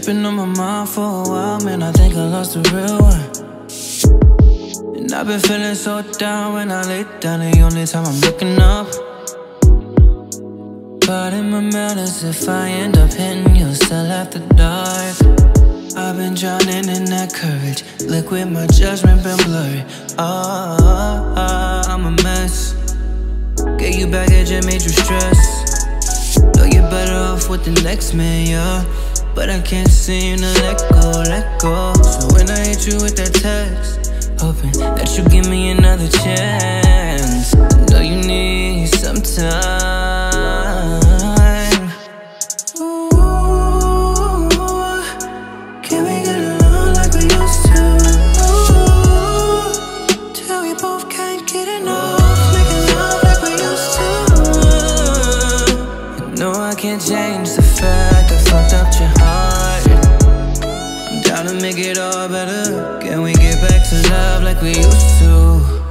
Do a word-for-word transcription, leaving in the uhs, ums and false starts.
been on my mind for a while, man, I think I lost the real one. And I've been feeling so down when I lay down, the only time I'm looking up. But in my mind is if I end up hitting you still after dark. I've been drowning in that courage, liquid, my judgment been blurry. Oh, oh, oh, I'm a mess. Get you baggage and made you stress. Know you're better off with the next man, yeah. But I can't seem to let go, let go. So when I hit you with that text, hoping that you give me another chance. I know you need some time. Ooh, can we get along like we used to? Ooh, till we both can't get enough, making love like we used to. No, I can't change the fact I fucked up your heart. I'm down to make it all better. Can we get back to love like we used to?